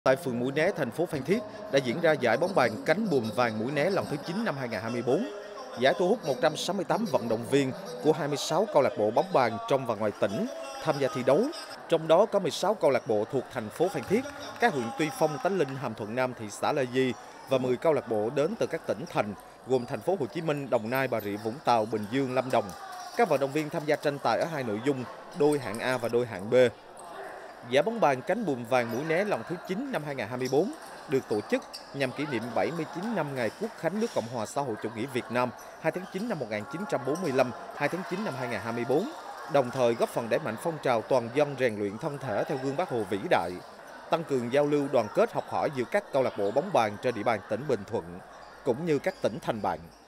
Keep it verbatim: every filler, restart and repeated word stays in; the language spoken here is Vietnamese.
Tại phường Mũi Né, thành phố Phan Thiết đã diễn ra giải bóng bàn cánh buồm vàng Mũi Né lần thứ chín năm hai nghìn không trăm hai mươi bốn. Giải thu hút một trăm sáu mươi tám vận động viên của hai mươi sáu câu lạc bộ bóng bàn trong và ngoài tỉnh tham gia thi đấu. Trong đó có mười sáu câu lạc bộ thuộc thành phố Phan Thiết, các huyện Tuy Phong, Tánh Linh, Hàm Thuận Nam, thị xã La Di và mười câu lạc bộ đến từ các tỉnh thành gồm thành phố Hồ Chí Minh, Đồng Nai, Bà Rịa Vũng Tàu, Bình Dương, Lâm Đồng. Các vận động viên tham gia tranh tài ở hai nội dung đôi hạng A và đôi hạng B. Giải bóng bàn cánh buồm vàng Mũi Né lần thứ chín năm hai nghìn không trăm hai mươi bốn được tổ chức nhằm kỷ niệm bảy mươi chín năm ngày Quốc khánh nước Cộng hòa xã hội chủ nghĩa Việt Nam hai tháng chín năm một nghìn chín trăm bốn mươi lăm, hai tháng chín năm hai nghìn không trăm hai mươi bốn, đồng thời góp phần đẩy mạnh phong trào toàn dân rèn luyện thân thể theo gương Bác Hồ vĩ đại, tăng cường giao lưu đoàn kết học hỏi giữa các câu lạc bộ bóng bàn trên địa bàn tỉnh Bình Thuận cũng như các tỉnh thành bạn.